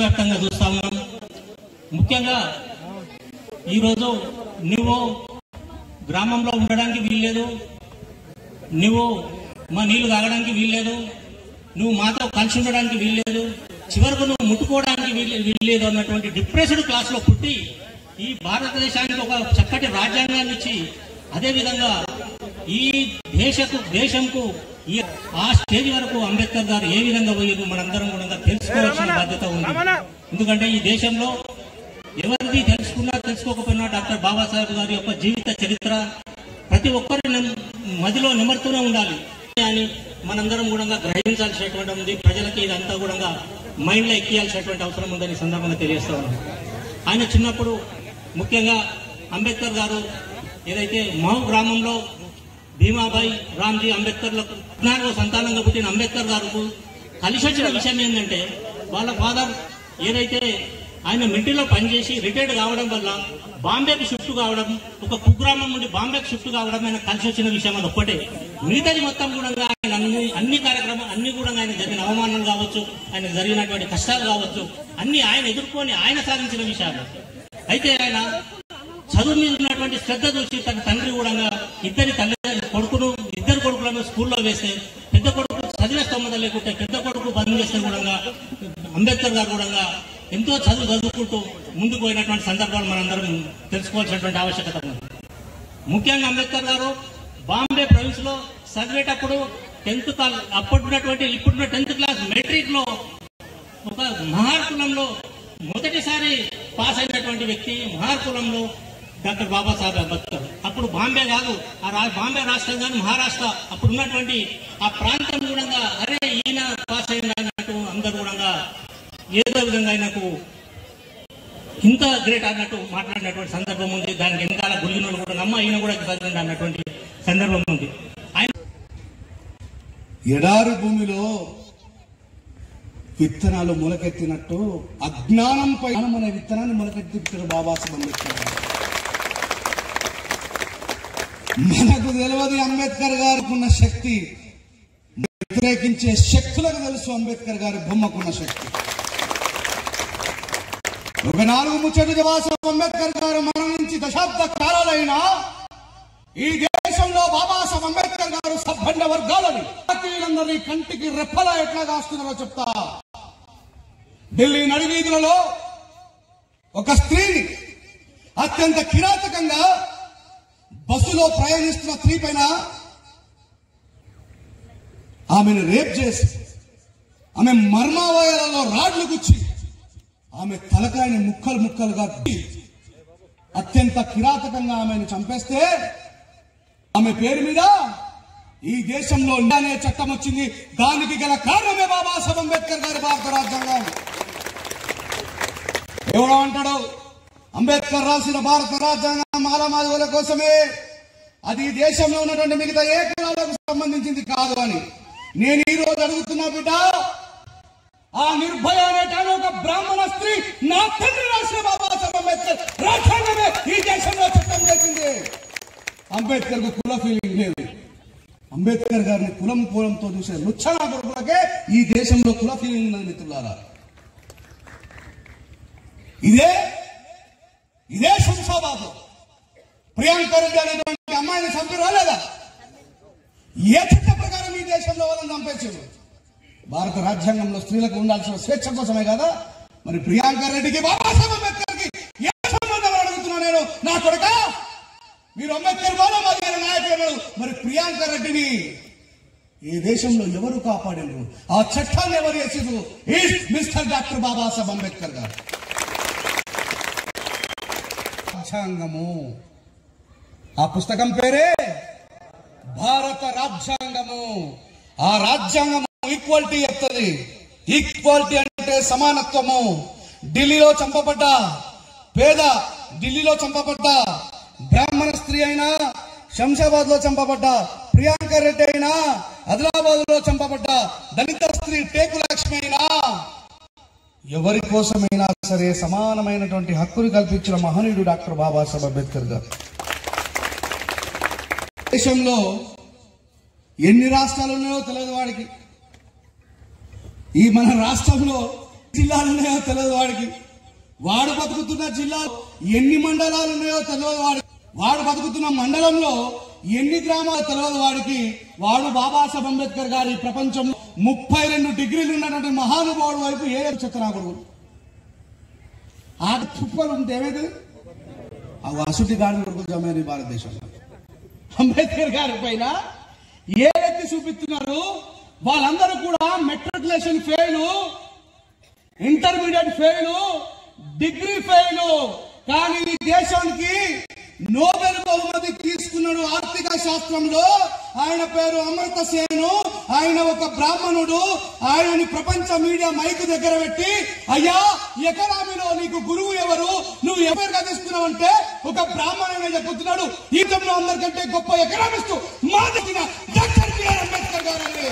ప్రపంచవ్యాప్తంగా చూస్తా ఉన్నాం. ముఖ్యంగా ఈరోజు నువ్వు గ్రామంలో ఉండడానికి వీల్లేదు, నువ్వు మా నీళ్లు తాగడానికి వీల్లేదు, నువ్వు మాతో కలిసి ఉండడానికి వీల్లేదు, చివరకు నువ్వు ముట్టుకోవడానికి వీల్లేదు అన్నటువంటి డిప్రెస్డ్ క్లాస్ లో పుట్టి ఈ భారతదేశానికి ఒక చక్కటి రాజ్యాంగాన్ని ఇచ్చి అదేవిధంగా ఈ దేశంకు ఆ స్టేజ్ వరకు అంబేద్కర్ గారు ఏ విధంగా పోయారు మనందరం కూడా తెలుసుకోవాల్సిన బాధ్యత ఉంది. ఎందుకంటే ఈ దేశంలో ఎవరిది తెలుసుకున్నా తెలుసుకోకపోయినా డాక్టర్ బాబాసాహెబ్ గారి యొక్క జీవిత చరిత్ర ప్రతి ఒక్కరి మదిలో నిమర్తూనే ఉండాలి అని మనందరం కూడా గ్రహించాల్సినటువంటి ఉంది. ప్రజలకి ఇదంతా కూడా మైండ్ లో ఎక్కియాల్సినటువంటి అవసరం ఉందని సందర్భంగా తెలియజేస్తా ఉన్నాను. ఆయన చిన్నప్పుడు ముఖ్యంగా అంబేద్కర్ గారు ఏదైతే మహు గ్రామంలో భీమాబాయి రామ్జీ అంబేద్కర్లకు 14వ సంతానంగా పుట్టిన అంబేద్కర్ గారు కలిసి వచ్చిన విషయం ఏంటంటే వాళ్ళ ఫాదర్ ఏదైతే ఆయన మిలిటరీలో పనిచేసి రిటైర్డ్ కావడం వల్ల బాంబేకి షిఫ్ట్ కావడం, ఒక కుగ్రామం నుండి బాంబేకి షిఫ్ట్ కావడం ఆయన కలిసి వచ్చిన విషయం అది ఒక్కటే. మిగతాది మొత్తం కూడా ఆయన అన్ని కార్యక్రమాలు అన్ని కూడా ఆయన జరిగిన అవమానం కావచ్చు, ఆయన జరిగినటువంటి కష్టాలు కావచ్చు, అన్ని ఆయన ఎదుర్కొని ఆయన సాధించిన విషయాలు. అయితే ఆయన చదువు మీద ఉన్నటువంటి శ్రద్ధ చూసి తన తండ్రి కూడా ఇద్దరు కొడుకులను స్కూల్లో వేస్తే పెద్ద కొడుకు చదివే స్తోమత లేకుంటే పెద్ద కొడుకు బంద్ చేస్తే కూడా అంబేద్కర్ గారు కూడా ఎంతో చదువుకుంటూ ముందుకు పోయినటువంటి సందర్భాలు మనందరం తెలుసుకోవాల్సినటువంటి ఆవశ్యకత ఉంది. ముఖ్యంగా అంబేద్కర్ గారు బాంబే ప్రావిన్స్ లో చదివేటప్పుడు 10th క్లాస్ ఇప్పుడున్న 10th క్లాస్ మెట్రిక్ లో ఒక మహార్ కులంలో మొదటిసారి పాస్ అయినటువంటి వ్యక్తి మహార్ కులంలో డాక్టర్ బాబాసాహెబ్ అంబేద్కర్. అప్పుడు బాంబే కాదు, బాంబే రాష్ట్రం కానీ మహారాష్ట్ర అప్పుడు ఉన్నటువంటి ఆ ప్రాంతం కూడా అరే ఈయన పాస్ అయింది అన్నట్టు అందరూ కూడా ఏదో విధంగా ఆయనకు ఇంత గ్రేట్ అన్నట్టు మాట్లాడినటువంటి సందర్భం ఉంది. దానికి వెనకాల గురిగినోళ్ళు కూడా అమ్మ ఈయన కూడా చదివింది అన్నటువంటి సందర్భం ఉంది. ఆయన ఎడారి భూమిలో విత్తనాలు మొలకెత్తినట్టు అజ్ఞానంపై అనే విత్తనాన్ని మొలకెత్తించారు బాబాసాహెబ్ అంబేద్కర్. మనకు తెలియదు అంబేద్కర్ గారికి ఉన్న శక్తి, వ్యతిరేకించే శక్తులకు తెలుసు అంబేద్కర్ గారి బొమ్మకున్న శక్తి. ఒక 4 ముచ్చట్లు బాబాసాహెబ్ అంబేద్కర్ గారు మరణించి దశాబ్ద కాలాలైనా ఈ దేశంలో బాబాసాహెబ్ అంబేద్కర్ గారు సబ్బండ వర్గాలని భారతీయులందరినీ కంటికి రెప్పలా ఎట్లా కాస్తున్నారో చెప్తా. ఢిల్లీ నడివీధులలో ఒక స్త్రీని అత్యంత కిరాతకంగా బస్సులో ప్రయాణిస్తున్న స్త్రీ పైన ఆమెను రేప్ చేసి ఆమె మర్మావయాలలో రాడ్లు గుచ్చి ఆమె తలకాయని ముక్కలుగా అత్యంత కిరాతకంగా ఆమెను చంపేస్తే ఆమె పేరు మీద ఈ దేశంలో అనే చట్టం వచ్చింది. దానికి గల కారణమే బాబాసాహెబ్ అంబేద్కర్ గారి భారత రాజ్యాంగం. ఎవడో అంటాడు అంబేద్కర్ రాసిన భారత రాజ్యాంగం మాలమాదిగల కోసమే, అది దేశంలో ఉన్నటువంటి మిగతా ఏ కులాలకు సంబంధించింది కాదు అని. నేను ఈ రోజు అడుగుతున్నా బిడ్డ, ఆ నిర్భయ అనేటాను ఒక బ్రాహ్మణ స్త్రీ నా తండ్రి రాసిన బాబాసాహెబ్ అంబేద్కర్ రాజ్యాంగమే ఈ దేశంలో చట్టం చేసింది. అంబేద్కర్ కు కుల ఫీలింగ్ లేదు. అంబేద్కర్ గారిని కులంతో చూసే లుచ్చనా కొడుకులకే ఈ దేశంలో కుల ఫీలింగ్ ఉన్నది మిత్రులారా. ఇదే శంషాబాద్ ప్రియాంక రెడ్డి అనేటువంటి అమ్మాయిని చంపి రాలేదా? ఏ చట్ట ప్రకారం ఈ దేశంలో వాళ్ళని చంపేసారు? భారత రాజ్యాంగంలో స్త్రీలకు ఉండాల్సిన స్వేచ్ఛ కోసమే కదా. మరి ప్రియాంక రెడ్డికి బాబాసాహెబ్ అంబేద్కర్ కి ఏ సంబంధం అడుగుతున్నా నేను? నా కొడుక మీరు అంబేద్కర్ మాదిరి నాయకులు, మరి ప్రియాంక రెడ్డిని ఈ దేశంలో ఎవరు కాపాడారు? ఆ చట్టాన్ని ఎవరు చేసారు? మిస్టర్ డాక్టర్ బాబాసాహెబ్ అంబేద్కర్ గారు. రాజ్యాంగము, ఆ పుస్తకం పేరే భారత రాజ్యాంగము. ఆ రాజ్యాంగము ఈక్వాలిటీ చెప్తుంది. ఈక్వాలిటీ అంటే సమానత్వము. ఢిల్లీలో చంపబడ్డ బ్రాహ్మణ స్త్రీ అయినా, శంషాబాద్ లో చంపబడ్డ ప్రియాంక రెడ్డి అయినా, ఆదిలాబాద్ లో చంపబడ్డ దళిత స్త్రీ టేకు లక్ష్మి అయినా, ఎవరి కోసమైనా సరే సమానమైనటువంటి హక్కులు కల్పించిన మహనీయుడు డాక్టర్ బాబాసాహెబ్ అంబేద్కర్ గారు. దేశంలో ఎన్ని రాష్ట్రాలు ఉన్నాయో తెలియదు వాడికి. ఈ మన రాష్ట్రంలో జిల్లాలు ఉన్నాయో తెలియదు వాడికి. వాడు బతుకుతున్న జిల్లా ఎన్ని మండలాలు ఉన్నాయో తెలియదు వాడికి. వాడు బతుకుతున్న మండలంలో ఎన్ని గ్రామాలు తెలియదు వాడికి. వాడు బాబాసాహెబ్ అంబేద్కర్ గారి ప్రపంచంలో 32 డిగ్రీలు ఉన్నటువంటి మహానుభావుడు వైపు ఏ చెత్తనాకుడు ఆ తుప్పలు ఉంటే ఏమైతుంది? ఆ అసుటి గాడి కొడుకు జమేది భారతదేశంలో. అంబేద్కర్ గారి పైన ఏ వ్యక్తి చూపిస్తున్నారు? వాళ్ళందరూ కూడా matriculation fail, intermediate fail, degree fail. కానీ ఈ దేశానికి నోబెల్ బహుమతి తీసుకున్నాడు ఆర్థిక శాస్త్రంలో. ఆయన పేరు అమర్త్య సేన్. ఆయన ఒక బ్రాహ్మణుడు. ఆయనని ప్రపంచ మీడియా మైక్ దగ్గర పెట్టి, అయ్యా ఎకనామీలో నీకు గురువు ఎవరు, నువ్వు ఎవరుగా తీసుకున్నావంటే ఒక బ్రాహ్మణునే చెప్పుతున్నాడు. ఈ దేశంలో అందరికంటే గొప్ప ఎకనామిస్ట్ మా దగ్గర డాక్టర్ బిఆర్ అంబేద్కర్ గారండి.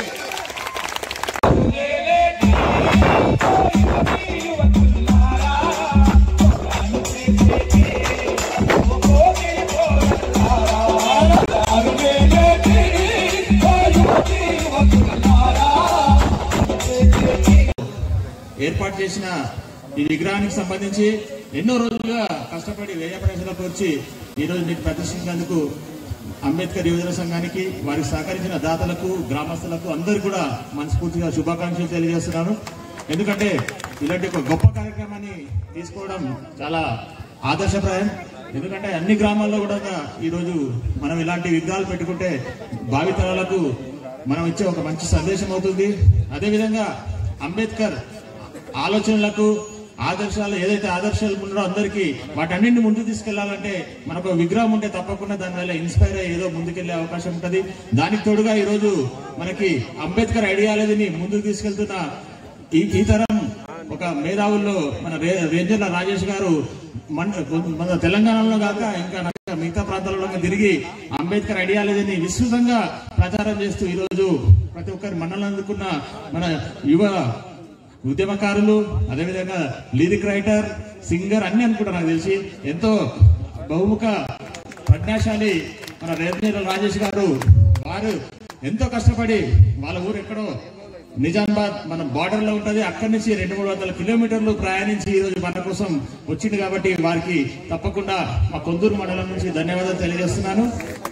ఏర్పాటు చేసిన ఈ విగ్రహానికి సంబంధించి ఎన్నో రోజులుగా కష్టపడి వ్యయ ప్రయాసాలకు వచ్చి ఈరోజు మీకు ప్రదర్శించినందుకు అంబేద్కర్ యువజన సంఘానికి, వారికి సహకరించిన దాతలకు, గ్రామస్తులకు అందరూ కూడా మనస్ఫూర్తిగా శుభాకాంక్షలు తెలియజేస్తున్నాను. ఎందుకంటే ఇలాంటి ఒక గొప్ప కార్యక్రమాన్ని తీసుకోవడం చాలా ఆదర్శప్రాయం. ఎందుకంటే అన్ని గ్రామాల్లో కూడా ఈరోజు మనం ఇలాంటి విగ్రహాలు పెట్టుకుంటే భావితరాలకు మనం ఇచ్చే ఒక మంచి సందేశం అవుతుంది. అదేవిధంగా అంబేద్కర్ ఆలోచనలకు, ఆదర్శాలు ఏదైతే ఆదర్శాలు ఉన్నారో అందరికీ వాటన్నింటిని ముందుకు తీసుకెళ్లాలంటే మనకు విగ్రహం ఉంటే తప్పకుండా దాని వల్ల ఇన్స్పైర్ అయ్యి ఏదో ముందుకెళ్లే అవకాశం ఉంటుంది. దానికి తోడుగా ఈరోజు మనకి అంబేద్కర్ ఐడియాలజీని ముందుకు తీసుకెళ్తున్న ఈ తరం ఒక మేధావుల్లో మన రేంజర్ల రాజేష్ గారు మన తెలంగాణలో కాక ఇంకా మిగతా ప్రాంతాలలో తిరిగి అంబేద్కర్ ఐడియాలజీని విస్తృతంగా ప్రచారం చేస్తూ ఈరోజు ప్రతి ఒక్కరి మన్నలను అందుకున్న మన యువ ఉద్యమకారులు, అదేవిధంగా లిరిక్ రైటర్, సింగర్ అన్ని అనుకుంటా నాకు తెలిసి ఎంతో బహుముఖ ప్రజ్ఞాశాలి మన రేంజర్ల రాజేష్ గారు. వారు ఎంతో కష్టపడి వాళ్ళ ఊరు ఎక్కడో నిజామాబాద్ మన బార్డర్ లో ఉంటది, అక్కడి నుంచి 200-300 కిలోమీటర్లు ప్రయాణించి ఈ రోజు మన కోసం వచ్చింది. కాబట్టి వారికి తప్పకుండా మా కొందూరు మండలం నుంచి ధన్యవాదాలు తెలియజేస్తున్నాను.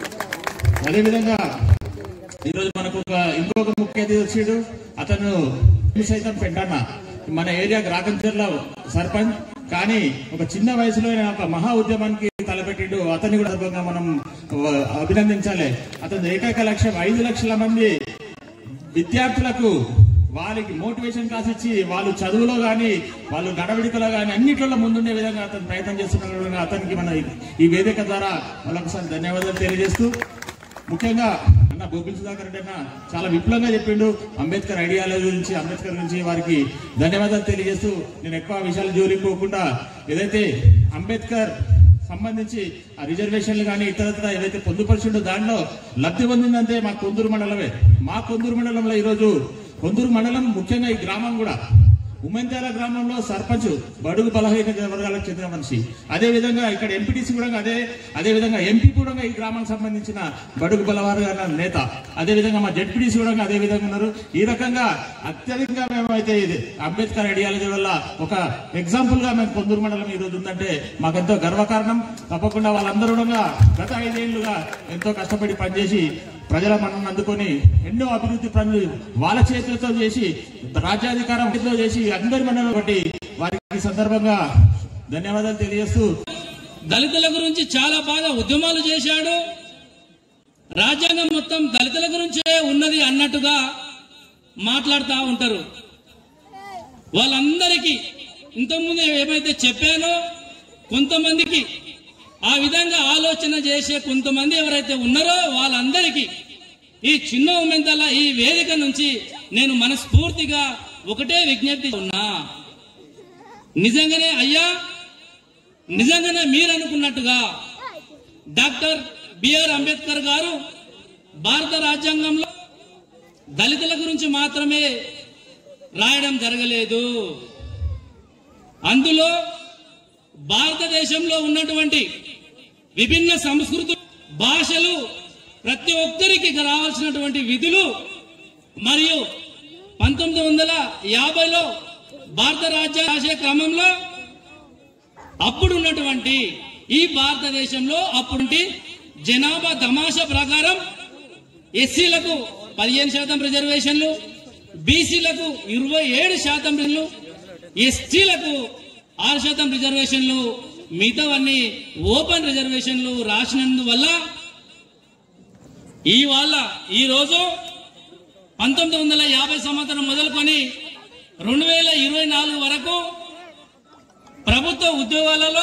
అదేవిధంగా ఈరోజు మనకు ఇంకొక ముఖ్య అతిథి వచ్చాడు. అతను సైతం పెంటన్న మన ఏరియా గ్రాకంచర్ల సర్పంచ్. కానీ ఒక చిన్న వయసులో ఒక మహా ఉద్యమానికి తలపెట్టిండు. అతన్ని కూడా సందర్భంగా మనం అభినందించాలి. అతని ఏకైక లక్ష్యం 5 లక్షల మంది విద్యార్థులకు వారికి మోటివేషన్ క్లాస్ ఇచ్చి వాళ్ళు చదువులో గాని, వాళ్ళు నడవడికలో గాని అన్నిట్లలో ముందుండే విధంగా అతను ప్రయత్నం చేస్తున్న అతనికి మన ఈ వేదిక ద్వారా మరొకసారి ధన్యవాదాలు తెలియజేస్తూ, ముఖ్యంగా అన్న బోబిల్ సుధాకర్ రెడ్డి అన్న చాలా విప్లవంగా చెప్పిండు అంబేద్కర్ ఐడియాలజీ గురించి, అంబేద్కర్ గురించి. వారికి ధన్యవాదాలు తెలియజేస్తూ నేను ఎక్కువ విషయాలు జోలికి పోకుండా ఏదైతే అంబేద్కర్ సంబంధించి ఆ రిజర్వేషన్లు కానీ ఇతరత్ర ఏదైతే పొందుపరిచిండో దాంట్లో లబ్ధి పొందిందంటే మా కొందూరు మండలమే. మా కొందూరు మండలంలో ఈరోజు కొందూరు మండలం ముఖ్యంగా ఈ గ్రామం కూడా ఉమ్మెంతాల గ్రామంలో సర్పంచ్ బడుగు బలహీన వర్గాలకు చెందిన మనిషి. అదేవిధంగా ఇక్కడ ఎంపీటీసీ కూడా అదేవిధంగా ఎంపీ కూడా ఈ గ్రామానికి సంబంధించిన బడుగు బలవర్గాల నేత. అదేవిధంగా మా జెడ్పీటీసీ కూడా అదే విధంగా ఉన్నారు. ఈ రకంగా అత్యధికంగా మేమైతే ఇది అంబేద్కర్ ఐడియాలజీ వల్ల ఒక ఎగ్జాంపుల్ గా మేము కొందూరు మండలం ఈ రోజు ఉందంటే మాకెంతో గర్వకారణం. తప్పకుండా వాళ్ళందరూ కూడా గత 5 ఏళ్లుగా ఎంతో కష్టపడి పనిచేసి ప్రజల మన్నను అందుకొని ఎన్నో అభివృద్ధి పనులు వాళ్ళ చేతులతో చేసి, రాజ్యాధికారం చేసి అందరి మన్నను బట్టి వారికి సందర్భంగా ధన్యవాదాలు తెలియజేస్తూ, దళితుల గురించి చాలా బాగా ఉద్యమాలు చేశాడు. రాజ్యాంగం మొత్తం దళితుల గురించే ఉన్నది అన్నట్టుగా మాట్లాడుతూ ఉంటారు. వాళ్ళందరికీ ఇంతకుముందు ఏమైతే చెప్పానో కొంతమందికి ఆ విధంగా ఆలోచన చేసే కొంతమంది ఎవరైతే ఉన్నారో వాళ్ళందరికీ ఈ చిన్న ఉమ్మెంతల ఈ వేదిక నుంచి నేను మనస్ఫూర్తిగా ఒకటే విజ్ఞప్తి ఉన్నా. నిజంగానే అయ్యా, నిజంగానే మీరు అనుకున్నట్టుగా డాక్టర్ బిఆర్ అంబేద్కర్ గారు భారత రాజ్యాంగంలో దళితుల గురించి మాత్రమే రాయడం జరగలేదు. అందులో భారతదేశంలో ఉన్నటువంటి విభిన్న సంస్కృతులు, భాషలు, ప్రతి ఒక్కరికి రావాల్సినటువంటి విధులు మరియు 1950లో భారత రాజ్యాంగం రాసే క్రమంలో అప్పుడున్నటువంటి ఈ భారతదేశంలో అప్పుడుంటి జనాభా తమాషా ప్రకారం ఎస్సీలకు 15% రిజర్వేషన్లు, బీసీలకు 27% ఎస్టీలకు 6% రిజర్వేషన్లు, మిగతావన్నీ ఓపెన్ రిజర్వేషన్లు రాసినందువల్ల ఈ రోజు 1950 సంవత్సరం మొదలుకొని 2024 వరకు ప్రభుత్వ ఉద్యోగాలలో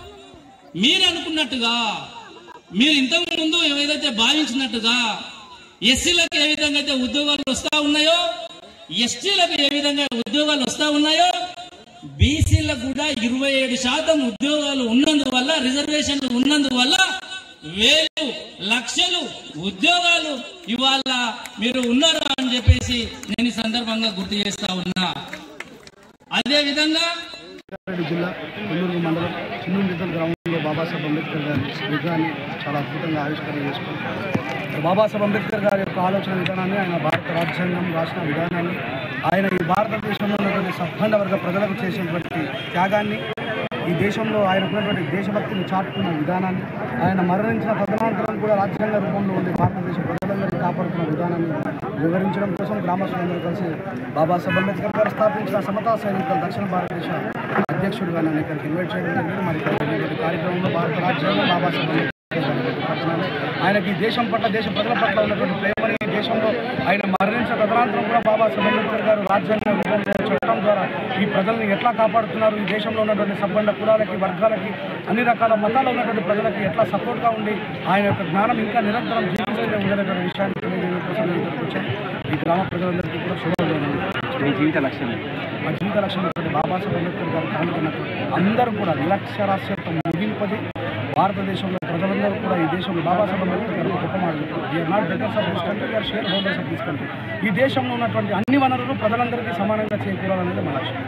మీరు అనుకున్నట్టుగా, మీరు ఇంతకు ముందు ఏదైతే భావించినట్టుగా ఎస్సీలకు ఏ విధంగా అయితే ఉద్యోగాలు వస్తా ఉన్నాయో, ఎస్టీలకు ఏ విధంగా ఉద్యోగాలు వస్తా ఉన్నాయో, బీసీలకు కూడా 27% ఉద్యోగాలు ఉన్నందువల్ల, రిజర్వేషన్లు ఉన్నందువల్ల వేలు లక్షలు ఉద్యోగాలు ఇవాళ మీరు ఉన్నారు అని చెప్పేసి నేను ఈ సందర్భంగా గుర్తు చేస్తా ఉన్నా. అదే విధంగా జిల్లా కొల్లూరు మండలం చిన్నూరు గ్రామంలో బాబాసాహెబ్ అంబేద్కర్ గారి విగ్రహాన్ని చాలా అద్భుతంగా ఆవిష్కరణ చేసుకున్నారు. బాబాసాహెబ్ అంబేద్కర్ గారి యొక్క ఆలోచన విధానాన్ని, ఆయన భారత రాజ్యాంగం రాసిన విధానాన్ని, ఆయన ఈ భారతదేశంలో ఉన్నటువంటి సబ్బండ వర్గ ప్రజలకు చేసినటువంటి త్యాగాన్ని, ఈ దేశంలో ఆయనకున్నటువంటి దేశభక్తిని చాటుకున్న విధానాన్ని, ఆయన మరణించిన తదనంతరం కూడా రాజ్యాంగ రూపంలో ఉండే భారతదేశ ప్రజలందరినీ కాపాడుతున్న విధానాన్ని వివరించడం కోసం గ్రామస్తులందరూ కలిసి బాబాసాహెబ్ అంబేద్కర్ గారు స్థాపించిన సమతా సైనికుల దక్షిణ భారతదేశ అధ్యక్షుడిగా నన్ను ఇక్కడికి ఇన్వైట్ చేయడం జరిగింది. మరి ఇక్కడ కార్యక్రమంలో భారత రాజ్యాంగం, బాబాసాహెబ్ అంబేద్కర్ ఆయనకి దేశం పట్ల, దేశ ప్రజల పట్ల ఉన్నటువంటి ప్రేమని, దేశంలో ఆయన మరణించిన తదనంతరం కూడా బాబాసాహెబ్ అంబేద్కర్ గారు రాజ్యాంగ రూపంలో చట్టం ద్వారా ఈ ప్రజల్ని ఎట్లా కాపాడుతున్నారు, ఈ దేశంలో ఉన్నటువంటి సబ్బండ కులాలకి, వర్గాలకి, అన్ని రకాల మతాల్లో ఉన్నటువంటి ప్రజలకి ఎట్లా సపోర్ట్గా ఉండి ఆయన యొక్క జ్ఞానం ఇంకా నిరంతరం జీవిస్తూనే ఉండేటువంటి విషయాన్ని తెలియజేయడం కోసం ఇక్కడికి వచ్చాను. ఈ గ్రామ ప్రజలందరికీ కూడా శుభోదయం. మా జీవిత లక్ష్యం బాబాసాహెబ్ అంబేద్కర్ గారు కనుగొన్నటువంటి అందరూ కూడా నిరక్షరాస్యత ముగింపది భారతదేశంలో ప్రజలందరూ కూడా ఈ దేశంలో బాబాసాహెబ్ అంబేద్కర్ గారు గొప్ప మాట్లాడుతారు. We are not betters of this country, we are share holders of this country. ఈ దేశంలో ఉన్నటువంటి అన్ని వనరులు ప్రజలందరికీ సమానంగా చేకూరాలనేది మన లక్ష్యం.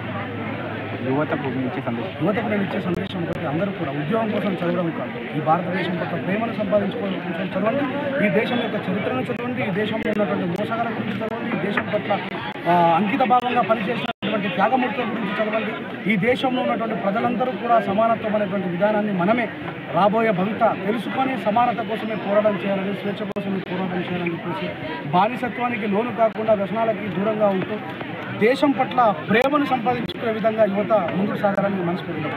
యువతకు నేను ఇచ్చే సందేశం ఒకటి, అందరూ కూడా ఉద్యోగం కోసం చదవడం కాదు, ఈ భారతదేశం పట్ల ప్రేమను సంపాదించుకోవడం కోసం చదవండి, ఈ దేశం యొక్క చరిత్రను చదవండి, ఈ దేశంలో ఉన్నటువంటి మోసగాల గురించి చదవండి, ఈ దేశం పట్ల అంకిత భాగంగా పనిచేసినటువంటి త్యాగమూర్తుల గురించి చదవండి. ఈ దేశంలో ఉన్నటువంటి ప్రజలందరూ కూడా సమానత్వం అనేటువంటి విధానాన్ని మనమే రాబోయే భవిత తెలుసుకొని సమానత కోసమే పోరాటం చేయాలని, స్వేచ్ఛ కోసమే పోరాటం చేయాలని చెప్పేసి, బానిసత్వానికి లోను కాకుండా వ్యసనాలకి దూరంగా ఉంటూ దేశం పట్ల ప్రేమను సంపాదించుకునే విధంగా యువత ముందుకు సాగాలని మనస్ఫూర్తిగా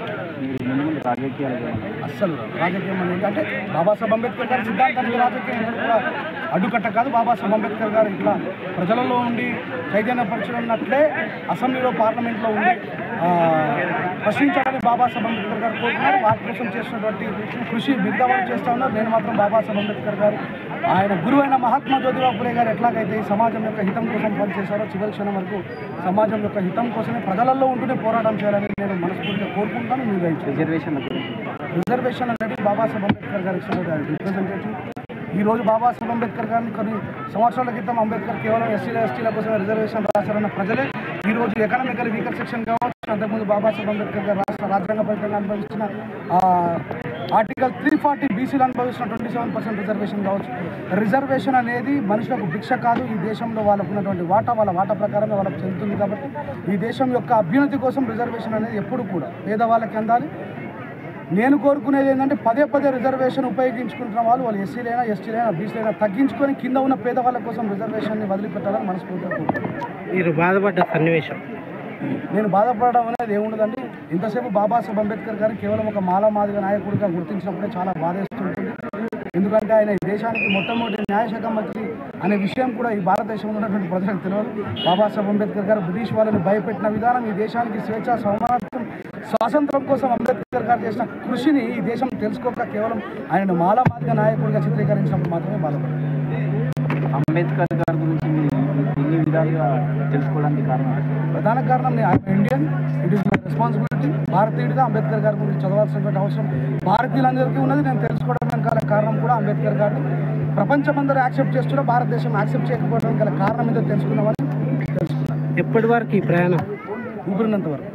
అస్సలు రాజకీయం అనేది అంటే బాబాసాహెబ్ అంబేద్కర్ గారి సిద్ధాంతానికి రాజకీయం కూడా అడ్డుకట్ట కాదు. బాబాసాహెబ్ అంబేద్కర్ గారు ఇట్లా ప్రజలలో ఉండి చైతన్యపరచుకున్నట్లే అసెంబ్లీలో, పార్లమెంట్లో ఉండి ప్రశ్నించాలని బాబాసాహెబ్ అంబేద్కర్ గారు కోరుతున్నారు. వాటి కోసం చేసినటువంటి కృషి మిగతా వాళ్ళు చేస్తూ ఉన్నారు. నేను మాత్రం బాబాసాహెబ్ అంబేద్కర్ గారు ఆయన గురువైన మహాత్మా జ్యోతిబా ఫులే గారు ఎట్లాగైతే ఈ సమాజం యొక్క హితం కోసం పనిచేశారో చివరి క్షణం వరకు సమాజం యొక్క హితం కోసమే ప్రజలలో ఉంటూనే పోరాటం చేయాలని నేను మనస్ఫూర్తిగా కోరుకుంటాను. మీరు రిజర్వేషన్ అనేది బాబాసాహెబ్ అంబేద్కర్ గారు ఇచ్చిన రిప్రజెంటేటివ్. ఈరోజు బాబాసాహెబ్ అంబేద్కర్ గారిని కొన్ని సంవత్సరాల క్రితం అంబేద్కర్ కేవలం ఎస్టీల కోసమే రిజర్వేషన్ రాశారన్న ప్రజలే ఈరోజు ఎకనామికల్ వీకర్ సెక్షన్ కావచ్చు, అంతకుముందు బాబాసాహెబ్ అంబేద్కర్ గారు రాష్ట్ర రాజ్యాంగ ప్రజలను అనుభవించిన ఆర్టికల్ 340 బీసీలు అనుభవించిన 27% రిజర్వేషన్ కావచ్చు. రిజర్వేషన్ అనేది మనుషులకు భిక్ష కాదు. ఈ దేశంలో వాళ్ళకు ఉన్నటువంటి వాళ్ళ వాటా ప్రకారమే వాళ్ళకు చెందుతుంది. కాబట్టి ఈ దేశం యొక్క అభ్యున్నతి కోసం రిజర్వేషన్ అనేది ఎప్పుడు కూడా పేదవాళ్ళకి అందాలి. నేను కోరుకునేది ఏంటంటే పదే రిజర్వేషన్ ఉపయోగించుకుంటున్న వాళ్ళు ఎస్సీలైనా, ఎస్టీలైనా, బీసీలైనా తగ్గించుకొని కింద ఉన్న పేదవాళ్ళ కోసం రిజర్వేషన్ని వదిలిపెట్టాలని మనస్ఫూర్తిగా కోరుకుంటున్నాను. మీరు బాధపడ్డ సన్నివేశం? నేను బాధపడడం అనేది ఏముండదండి. ఇంతసేపు బాబాసాహెబ్ అంబేద్కర్ గారు కేవలం ఒక మాలమాదిగ నాయకుడిగా గుర్తించినప్పుడే చాలా బాధేస్తుంటుంది. ఎందుకంటే ఆయన ఈ దేశానికి మొట్టమొదటి న్యాయశాఖ మంత్రి అనే విషయం కూడా ఈ భారతదేశంలో ఉన్నటువంటి ప్రజలకు తెలియదు. బాబాసాహెబ్ అంబేద్కర్ గారు బ్రిటిష్ వాళ్ళని భయపెట్టిన విధానం, ఈ దేశానికి స్వేచ్ఛ, సమానత్వం, స్వాతంత్రం కోసం అంబేద్కర్ గారు చేసిన కృషిని ఈ దేశం తెలుసుకోక కేవలం ఆయన మాలమాదిగ నాయకుడిగా చిత్రీకరించినప్పుడు మాత్రమే బాధపడింది. అంబేద్కర్ గారి గురించి మీరు ఎన్ని విధాలుగా తెలుసుకోవడానికి కారణం? ప్రధాన కారణం నేను Indian, it is my responsibility. భారతీయుడిగా అంబేద్కర్ గారి గురించి చదవాల్సినటువంటి అవసరం భారతీయులందరికీ ఉన్నది. నేను తెలుసుకోవడానికి గల కారణం కూడా అంబేద్కర్ గారిని ప్రపంచమందరూ యాక్సెప్ట్ చేస్తున్నా భారతదేశం యాక్సెప్ట్ చేయకపోవడానికి గల కారణం ఏదో తెలుసుకున్నామని తెలుసుకున్నాను. ఎప్పటి వరకు ఈ ప్రయాణం? ఊపిరినంత వరకు.